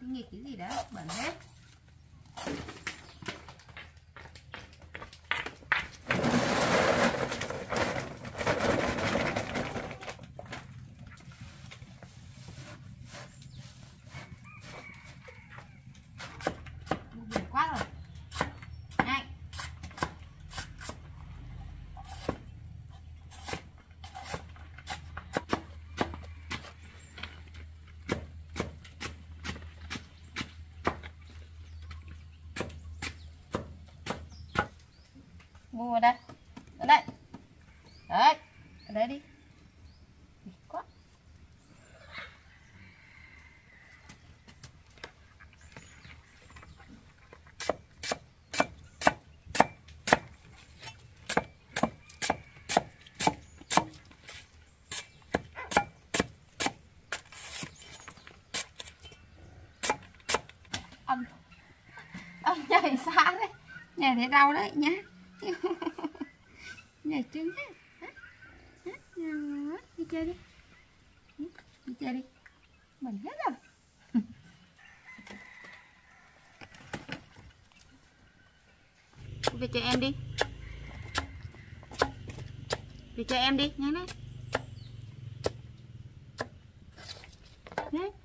nghịch cái gì đó bẩn hết. Buồn quá rồi. Này. Mua ở đây. Ở đây. Đấy. Ở đây đi. Quá. Ông nhảy xa đấy, nhảy thấy đau đấy nhá. Nhảy trứng hết. Đi chơi đi. Đi chơi đi. Bẩn hết rồi. Về cho em đi. Về cho em đi, nhanh lên. Đấy.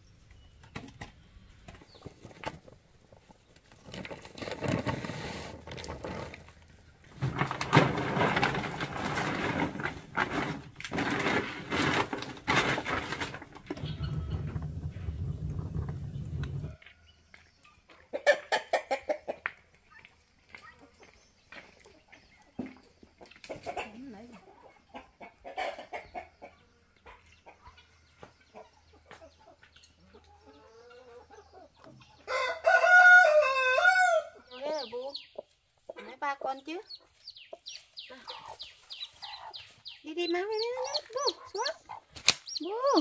Bu, mấy ba con chứ. Đi đi mau đi đi. Bu, xuống. Bu.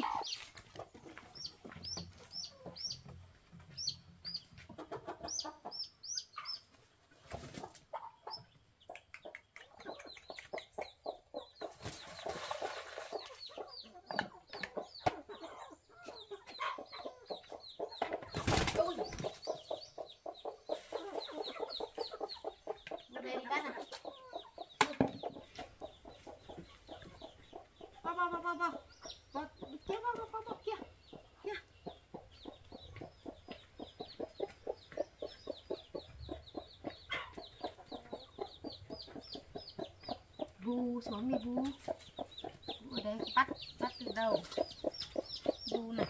Bu xuống đi Bu. Bu ở đây bắt từ đầu. Bu này.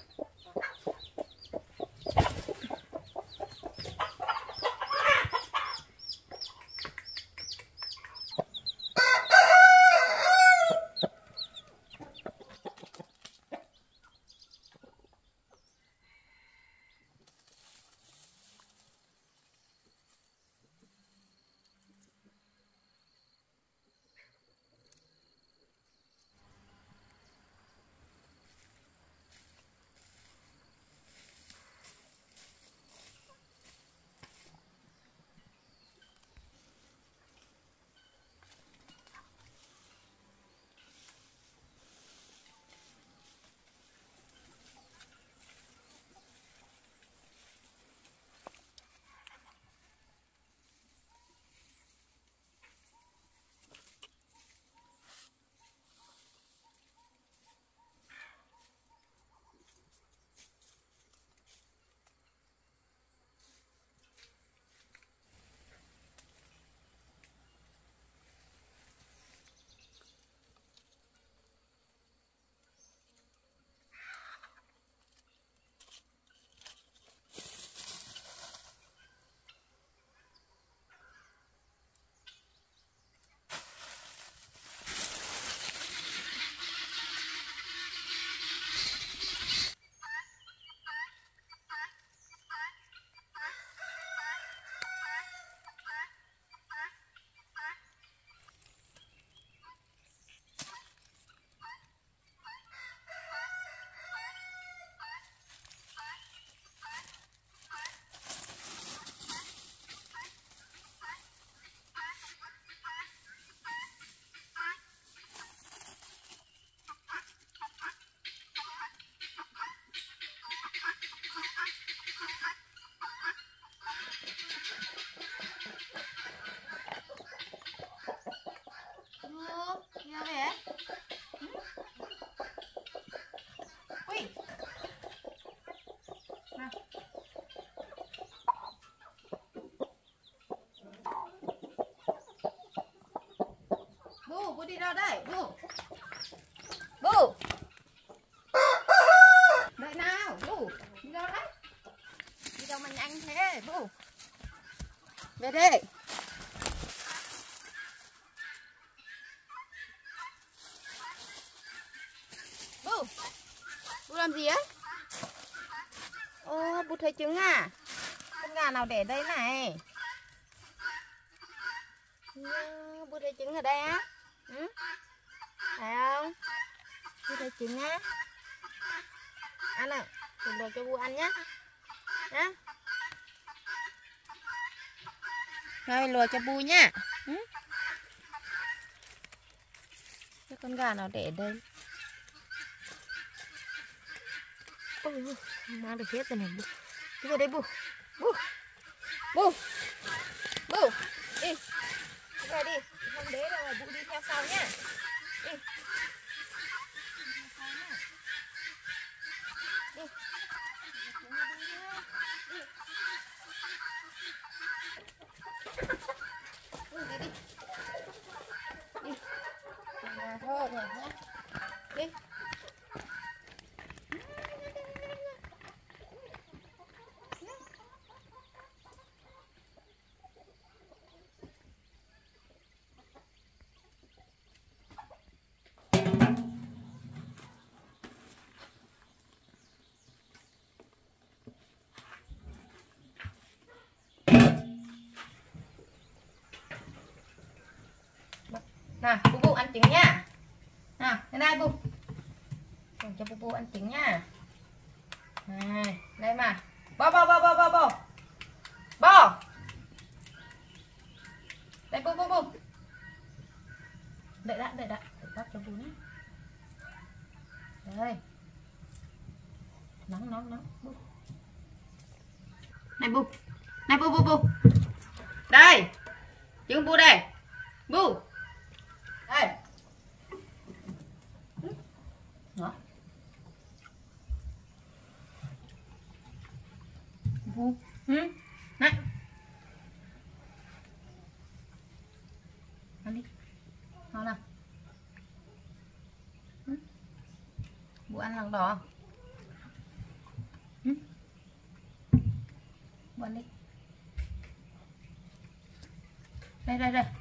đi đâu đây? Bu. Bu. Đợi nào, Bu. Đi đâu đấy? Đi đâu mà nhanh thế, Bu. Về đây. Bu. Bu làm gì ấy? Ô, Bu thấy trứng à? Con gà nào để đây này? Bu thấy trứng ở đây á? Ừ? Phải không? Bu thấy trứng á? Ăn nào, để luộc cho Bu ăn nhá. Nhá. Rồi luộc cho Bu nhá. Ừ? Cái con gà nào để ở đây? Ôi, mang được hết rồi này Bu. Đi vào đây Bu. Bu. Bu. Bu. Đi. Đi vào đi. Không đế đâu mà Bu đi theo sau nhá. Đi. Đi. Đi. Đi. Đi. Thôi rồi nhá. Đi. Nào, Bubu ăn trứng nha. Nào, đây này Bu. Cho Bubu ăn trứng nha. Này, đây mà. Bo. Bo. Đây Bu. Đợi đã. Để bác cho Bu nhé. Đây. Nóng Bu. Này Bu. Này Bu. Đây. Trứng Bu đây. Bu. Đây. Đó. Bu. Này. Ăn đi. Ngon nào. Bu ăn lòng đỏ. Bu ăn đi. Đây.